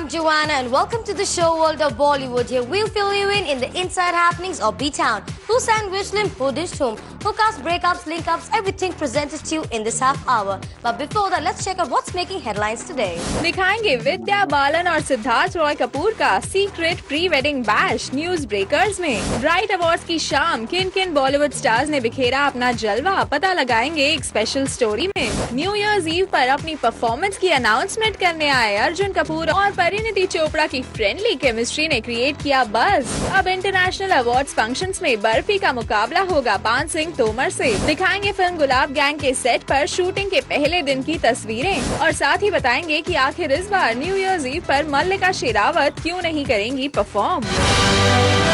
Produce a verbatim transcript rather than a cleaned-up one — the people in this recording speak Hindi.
I'm Joanna and welcome to the show World of Bollywood. Here we'll fill you in in the inside happenings of B-Town. Who sang which limb, who dished whom, hookups, breakups, link-ups, everything presented to you in this half hour. But before that, let's check out what's making headlines today. दिखाएंगे विद्या बालन और सिद्धार्थ रॉय कपूर का secret pre wedding bash news breakers में। ब्राइट अवार्ड्स की शाम किन किन बॉलीवुड स्टार्स ने बिखेरा अपना जलवा, पता लगाएंगे एक स्पेशल स्टोरी में। न्यू ईयर्स ईव पर अपनी परफॉर्मेंस की अनाउंसमेंट करने आए अर्जुन कपूर और परिणीति चोपड़ा की फ्रेंडली केमिस्ट्री ने क्रिएट किया बज़। अब इंटरनेशनल अवार्ड्स फंक्शंस में बर्फी का मुकाबला होगा पान सिंह तोमर से। दिखाएंगे फिल्म गुलाब गैंग के सेट पर शूटिंग के पहले दिन की तस्वीरें और साथ ही बताएंगे कि आखिर इस बार न्यू ईयर्स ईव पर मल्लिका शेरावत क्यों नहीं करेंगी परफॉर्म।